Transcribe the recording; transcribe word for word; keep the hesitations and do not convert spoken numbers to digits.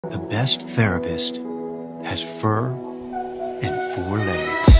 The best therapist has fur and four legs.